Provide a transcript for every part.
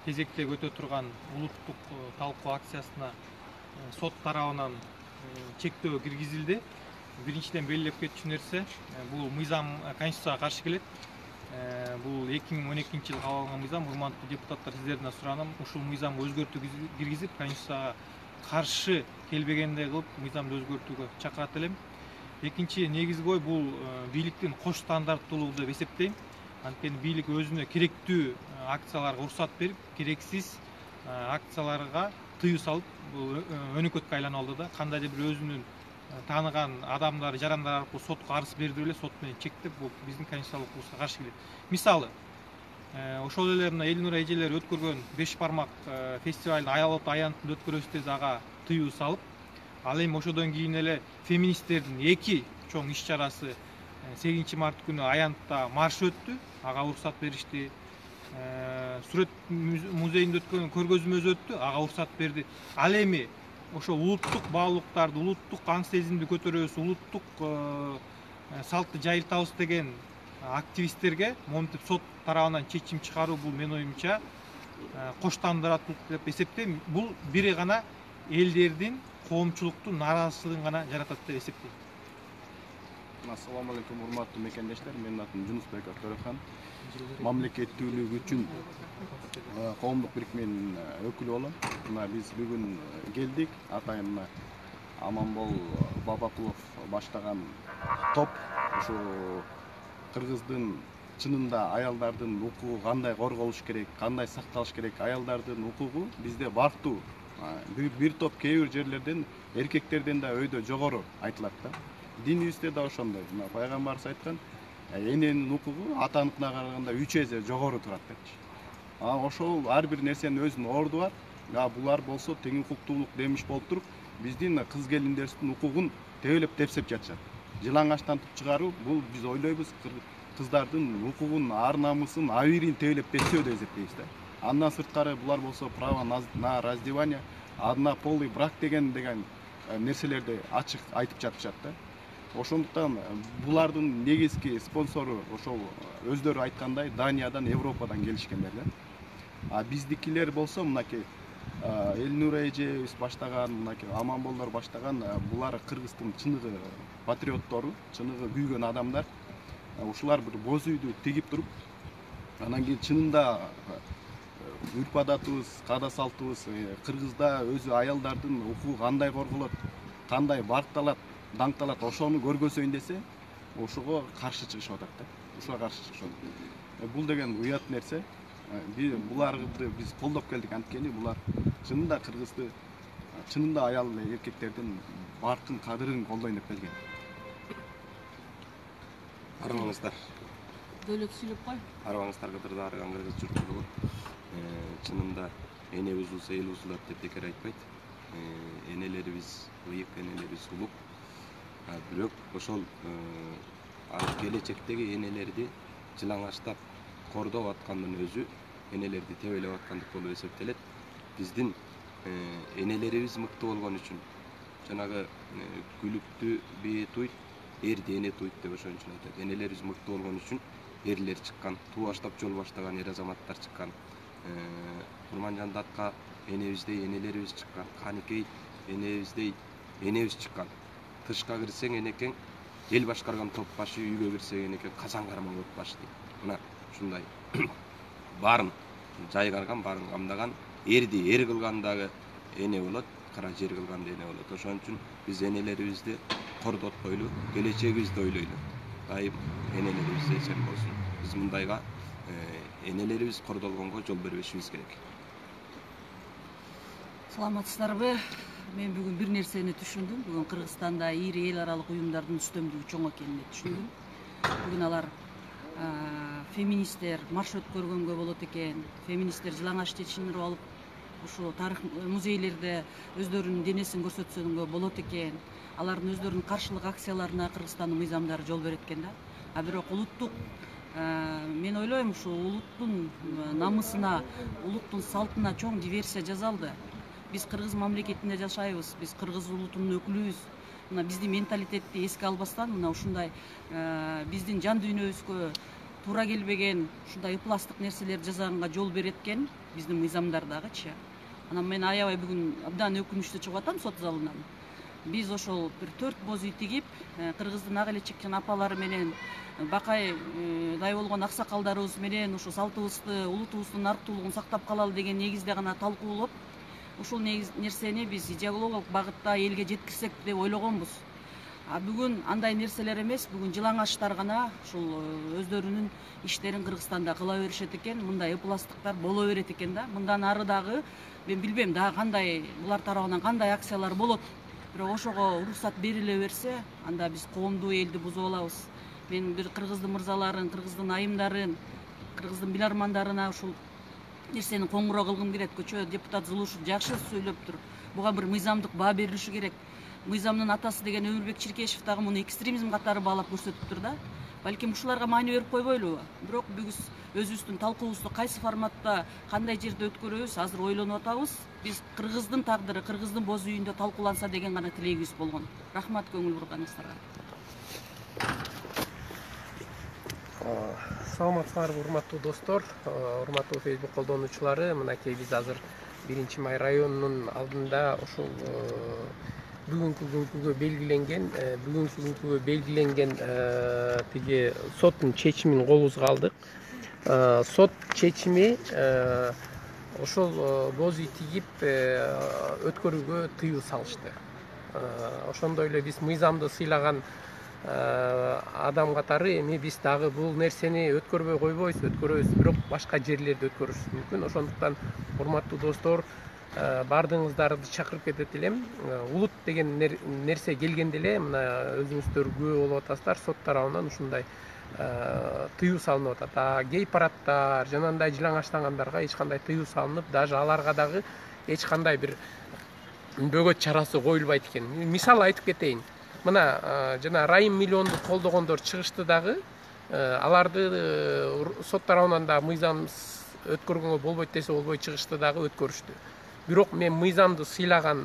кезекте өтө турган улуттук талкуу акциясына сот тарабынан чектөө киргизилди. Биринчиден белгилеп кетчү нерсе, бул мыйзам Конституцияга каршы келет. Бул 2012 жылы кабыл алынган мыйзам. Урматтуу депутаттар, сиздерден сураным, ушул мыйзамга өзгөртүү киргизип, Конституцияга каршы келбегендей кылып мыйзамды өзгөртүүгө чакырат элем. Экинчи негизги ой бул бийликтин кош стандарттуулугу деп эсептейм. Анткени бийлик өзүнө керектүү акцияларга уруксат берип, керексиз акцияларга тыюу салып, бул өнөкөткө айланып алды да. Кандайдыр бир өзүнүн тааныган адамдар, жарандар аркылуу сотко арыз бердирип эле сот менен чектеп, бул биздин конституциялык каршы келет. Мисалы, ошол эле мына Элнура эжелер өткөргөн 5 бармак фестивалдын аялат аянтында өткөрөбүз ага тыюу салып, ал эми ошодон кийин эле феминисттердин 2 чоң иш чарасы 8 март күнү аянтта марш өттү, ага уруксат беришти. Сүрөт музейинде өткөн көргөзмөсү өттү, ага уруксат берди. Ал эми ошол улуттук баалуулуктарды, улуттук аң сезимди көтөрөбүз, улуттук салтты жайылтабыз деген активисттерге монтип сот тарабынан чечим чыгаруу, бул менин оюмча кош стандарттуулук деп эсептейм. Бул бири гана элдердин, коомчулуктун нааразычылыгын гана жаратат деп эсептейм. Ассаламу алейкум, урматтуу мекендештер. Менин атым Жунусбек Төрехан. Мамлекеттүүлүк үчүн коомдук бирикменин өкүлү болом. Мына биз бүгүн келдик. Атайын мына Аманбол Бабакулов баштаган топ ушу кыргыздын чынында аялдардын укугу кандай корголуш керек, кандай сакталыш керек, аялдардын укугу бизде бартуу. Бир топ кээ бир жерлерден эркектерден да өйдө жогору айтылат да. Динибизде да ошондой. Мына пайгамбарыбыз айткан, эненин укугу атаныкына караганда 3 эсе жогору турат депчи. Ошол ар бир нерсенин өзүнүн орду бар. Булар болсо тең укуктуулук демиш болуп туруп, биздин кыз келиндерибиздин укугун тебелеп тепсеп жатышат. Жылаңачтантып чыгаруу, бул биз ойлойбуз кыздардын укугун, ар намысын, абийирин тебелеп тепсөө деп эсептейбиз да. Андан сырткары булар болсо право на раздевание, однополый брак деген нерселерди ачык айтып жатышат да. Ошондуктан булардын негизги спонсору ошол өздөрү айткандай Даниядан, Европадан келишкендер да. Биздикилер болсо мынакей Элнура эжебиз баштаган, мынакей Аманболдор баштаган, булар кыргыздын чыныгы патриоттору, чыныгы күйгөн адамдар. Ушулар бир боз үйдү тигип туруп, анан кийин чынында үрп адатыбыз, каада салтыбыз, кыргызда өзү аялдардын укугу кандай корголот, кандай баркталат, даңкталат, ошону көргөзөйүн десе, ошого каршы чыгышып атат да. Ушуга каршы чыгышып атат. Бул деген уят нерсе. Буларды биз колдоп келдик, анткени булар чынында кыргызды, чынында аял эркектердин баркын, кадырын колдойн деп келген. Арыбаңыздар. Дөөлөт сүйлөп кой. Арыбаңыздар кыдырда арыган кыргыз журтчулугу. Чынында эне узулса эл узулат деп бекер айтпайт. Энелерибиз ыйык, энелерибиз улук. Бирок ошол келечектеги энелерди жылаңачтап кордоп аткандын өзү энелерди тебелеп аткандык болуп эсептелет. Биздин энелерибиз мыкты болгон үчүн жанагы күлүктү бие туйт, эрди эне туйт деп ошон үчүн айтат. Энелерибиз мыкты болгон үчүн эрлер чыккан, туу баштап жол баштаган эр азаматтар чыккан. Курманжандатка энебиздей энелерибиз чыккан, Каникей энебиздей энебиз чыккан. Тышка кирсең энекең эл башкарган топ башы, үйгө кирсең энекең казан кармак от башы дейт. Мына ушундай баарын жайгарган, баарын камдаган, эрди эр кылгандагы эне болот, кара жер кылганда эне болот. Ошон үчүн биз энелерибизди кордоткойлу, келечегибизди ойлойлу. Дайым энелерибиз эсен болсун. Биз мындайга энелерибиз кордолгонго жол бербешибиз керек. Саламатсыздарбы? Мен бүгүн бир нерсени түшүндүм. Бүгүн Кыргызстанда ири эл аралык уюмдардын үстөмдүгү чоң экенин түшүндүм. Бүгүн алар феминисттер марш өткөргөнгө болот экен, феминисттер жылаңач чечимдер алып, ушу тарых музейлерде өздөрүнүн денесин көрсөтсөнгө болот экен. Алардын өздөрүнүн каршылык акцияларына Кыргызстандын мыйзамдары жол берет экен да. Бирок улуттук мен ойлойм, ушу улуттун намысына, улуттун салтына чоң диверсия жасалды. Биз кыргыз мамлекетинде жашайбыз, биз кыргыз улутунун өкүлүбүз. Мына биздин менталитетти эске албастан, мына ушундай биздин жан дүйнөбүзгө туура келбеген ушундай ыпластык нерселерди жасаганга жол берет экен биздин мыйзамдардагычы. Анан мен аябай бүгүн абдан өкүнүчтүү чыгып атам сот залынан. Биз ошол бир 4 боз үй тигип, Кыргыздын ак элечек жана апалары менен бакай дай болгон аксакалдарыбыз менен ушу салтыбызды, улутубуздун арктуулугун сактап калалы деген негизде гана талкуулоп, ушул нерсени биз идеологиялык багытта элге жеткизсек деп ойлогонбуз. А бүгүн андай нерселер эмес, бүгүн жылаңачтар гана ушул өздөрүнүн иштерин Кыргызстанда кыла беришет экен, мындай ыпластыктар боло берет экен да. Мындан ары дагы мен билбейм дагы кандай булар тарабынан кандай акциялар болот. Бирок ошого уруксат бериле берсе, анда биз коомдуу элди бузуп алабыз. Мен бир кыргыздын мырзаларын, кыргыздын айымдарын, кыргыздын билармандарына ушул нерсени коңгуроо кылгым келет. Көчө депутат Зулушев жакшы сүйлөптүр. Буга бир мыйзамдык баа берилиши керек. Мыйзамдын атасы деген Өмүрбек Чиркешев дагы муну экстремизм катары баалап көрсөтүптүр да. Балким ушуларга маани берип койбойлубу? Бирок биз өзүбүздүн талкуубузду кайсы форматта, кандай жерде өткөрөбүз азыр ойлонуп атабыз. Биз Кыргыздын тагдыры, Кыргыздын боз үйүндө талкууланса деген гана тилегибиз болгон. Рахмат көңүл бурганыңыздарга. Саламатсыздарбы, урматтуу достор, урматтуу Facebook колдонуучулары. Мынакей биз азыр 1-Май районунун алдында ушул бүгүнкү күнгө белгиленген тиги соттун чечимин колубузга алдык. Сот чечими ошол боз үй тигип өткөрүүгө тыюу салышты. Ошондой эле биз мыйзамды сыйлаган адам катары эми биз дагы бул нерсени өткөрбөй койбойбуз, өткөрөбүз, бирок башка жерлерде өткөрүшүбүз мүмкүн. Ошондуктан урматтуу достор, баардыгыңыздарды чакырып кетет элем. Улут деген нерсе келгенде эле мына өзүңүздөр күбө болуп атасыздар, сот тарабынан ушундай тыюу салынып атат. Гей парадтар, жанагындай жылаңачтагандарга эч кандай тыюу салынып, даже аларга дагы эч кандай бир бөгөт чарасы коюлбайт экен. Мисал айтып кетейин. Мына жана Райым миллионду колдогондор чыгышты дагы, аларды сот тарабынан да мыйзам өткөргөнгө болбойт десе болбой чыгышты дагы өткөрүштү. Бирок мен мыйзамды сыйлаган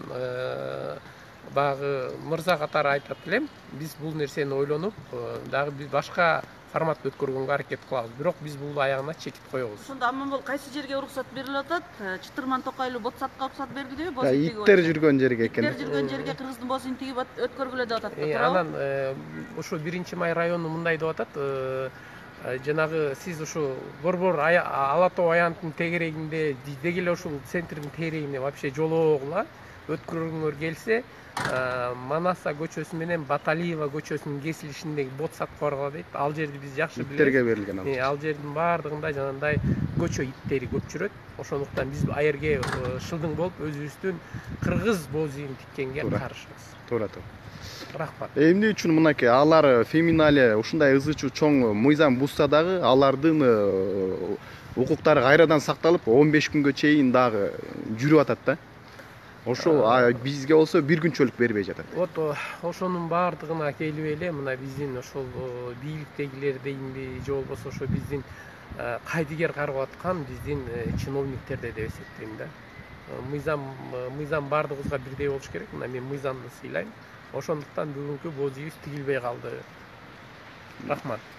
багы мырза катары айтат элем, биз бул нерсени ойлонуп, дагы биз башка форматта өткөргөнгө аракет кылабыз. Бирок биз бул аягына чекит коебуз. Ошондо Аманбол кайсы жерге уруксат берилип атат? Чытырман Токайлуу Ботсатка уруксат берди деп, иттер жүргөн жерге экен. Иттер жүргөн жерге Кыргыздын боз үйүн тигип өткөргүлө деп атат. Анан ушу 1-Май району мындай деп атат. Жанагы сиз ушу борбор Ала Тоо аянтынын тегерегинде деги эле ушул центрдин тегерегине вообще жолоогула өткөргүңөр келсе, Манаса көчөсү менен Баталиева көчөсүнүн кесилишиндеги Ботсат корго дейт. Ал жерди биз жакшы билебиз. Иттерге берилген ал. Ал жердин баардыгында жанагындай көчө иттери көп жүрөт. Ошондуктан биз аерге шылдың болуп өзүбүздүн кыргыз боз үйүн тиккенге каршыбыз. Туура. Рахмат. Эмне үчүн мынакей алар феминале ушундай ызы чуу чоң мыйзам бузса дагы алардын укуктары кайрадан сакталып 15 күнгө чейин дагы жүрүп атат да. Ошол бизге болсо бир күнчөлүк бербей жатат. Вот ошонун баардыгына келип эле мына биздин ошол бийликтегилер дейинби же болбосо ошо биздин кайдыгер карап аткан биздин чиновниктерде деп эсептейм да. Мыйзам баардыгыбызга бирдей болуш керек. Мына мен мыйзамды сыйлайм. Ошондуктан бүгүнкү боз үйүбүз тигилбей калды. Рахмат.